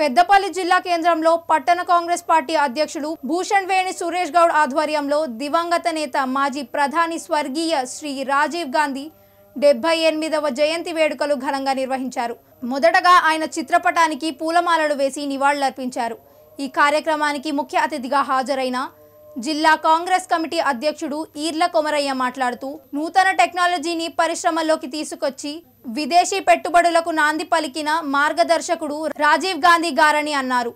పెద్దపల్లి జిల్లా కేంద్రంలో పట్టణ కాంగ్రెస్ పార్టీ అధ్యక్షుడు భూషణ్ వేణి సురేష్ గౌడ్ ఆధ్వర్యంలో దివంగత నేత మాజీ ప్రధాని స్వర్గీయ శ్రీ రాజీవ్ గాంధీ 78వ జయంతి వేడుకలు ఘనంగా నిర్వహించారు. మొదటగా ఆయన చిత్రపటానికి పూలమాలలు వేసి నివాళులర్పించారు. ఈ కార్యక్రమానికి ముఖ్య అతిథిగా హాజరైన జిల్లా కాంగ్రెస్ కమిటీ అధ్యక్షుడు ఈర్ల కొమరయ్య మాట్లాడుతూ నూతన టెక్నాలజీని పరిశ్రమల్లోకి తీసుకొచ్చి విదేశీ పెట్టుబడులకు నాంది పలికిన మార్గదర్శకుడు రాజీవ్ గాంధీ గారని అన్నారు.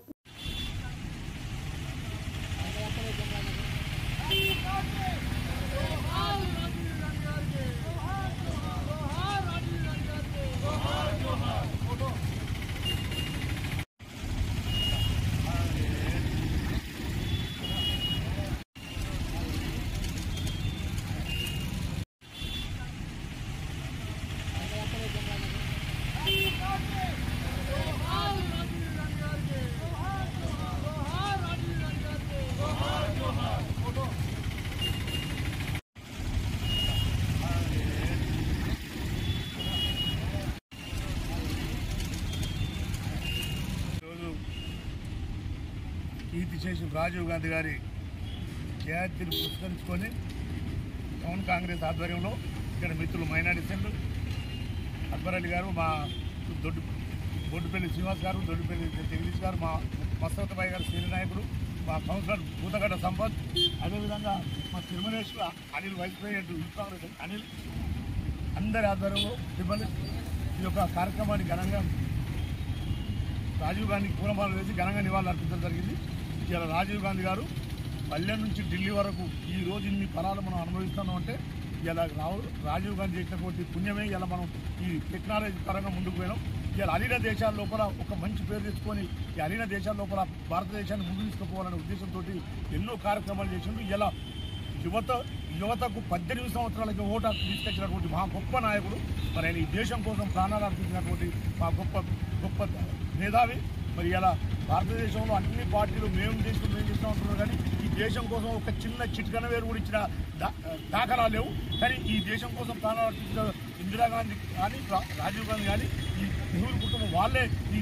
కీర్తిశేషులు రాజీవ్ గాంధీ గారి జయంతిని పురస్కరించుకొని టౌన్ కాంగ్రెస్ ఆధ్వర్యంలో ఇక్కడ మిత్రులు మైనార్టీ సెంటర్ అక్బర్ అలీ గారు, మా బొడ్డుపల్లి శ్రీనివాస్ గారు, దొడ్డుపల్లి జగదీష్ గారు, మా మస్తవతబాయి గారు సీనియర్ నాయకుడు, మా కౌన్సిలర్ భూతగడ్డ సంపత్, అదేవిధంగా మా Tirumaleshwara Anil vice president youth Congress Anil, అందరి ఆధ్వర్యంలో ఈ యొక్క కార్యక్రమాన్ని ఘనంగా రాజీవ్ గాంధీకి పూలమాలలు వేసి ఘనంగా నివాళులు అర్పించడం జరిగింది. ఇలా రాజీవ్ గాంధీ గారు పల్లె నుంచి ఢిల్లీ వరకు ఈ రోజు ఇన్ని ఫలాలు మనం అనుభవిస్తున్నాం అంటే ఇలా రాజీవ్ గాంధీ చేసినటువంటి పుణ్యమే ఇలా మనం ఈ టెక్నాలజీ పరంగా ముందుకు పోయినాం. ఇలా అలీన దేశాల లోపల ఒక మంచి పేరు తెచ్చుకొని ఈ అలీన దేశాల లోపల భారతదేశాన్ని ముందుకు తీసుకుపోవాలనే ఉద్దేశంతో ఎన్నో కార్యక్రమాలు చేసిండు. ఇలా యువతకు 18 సంవత్సరాలకి ఓటు హక్కు తీసుకొచ్చినటువంటి మా గొప్ప నాయకుడు, మరి ఆయన ఈ దేశం కోసం ప్రాణాలు అర్పించినటువంటి మా గొప్ప మేధావి. మరి ఇలా భారతదేశంలో అన్ని పార్టీలు మేము చేస్తూ ఉంటున్నారు, కానీ ఈ దేశం కోసం ఒక చిన్న చిటికన వేరు కూడా ఇచ్చిన దాఖలాలు లేవు. కానీ ఈ దేశం కోసం ప్రాణాలు అర్పించిన ఇందిరాగాంధీ కానీ రాజీవ్ గాంధీ కానీ ఈ నెహ్రూ కుటుంబం వాళ్ళే ఈ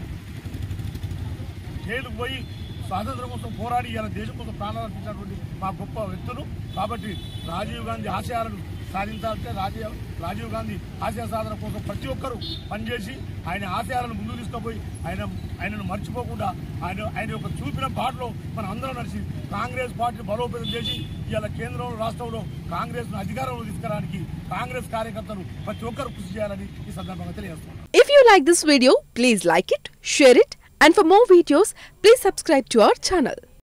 జైలుకు పోయి స్వాతంత్రం కోసం పోరాడి ఇలా దేశం కోసం ప్రాణాలు అర్పించినటువంటి మా గొప్ప వ్యక్తులు. కాబట్టి రాజీవ్ గాంధీ ఆశయాలను సాధించాలంటే రాజీవ్ గాంధీ ఆశయ సాధన కోసం ప్రతి ఒక్కరూ పనిచేసి ఆయన ఆశయాలను ముందుకు తీసుకుపోయి ఆయనను మర్చిపోకుండా ఆయన యొక్క చూపిన బాటలో మనం అందరం నడిచి కాంగ్రెస్ పార్టీని బలోపేతం చేసి ఇలా కేంద్రంలో రాష్ట్రంలో కాంగ్రెస్ను అధికారంలో తీసుకురావడానికి కాంగ్రెస్ కార్యకర్తలు ప్రతి ఒక్కరు కృషి చేయాలని ఈ సందర్భంగా తెలియజేస్తున్నాను. If you like this video, please like it, share it, and for more videos, please subscribe to our channel.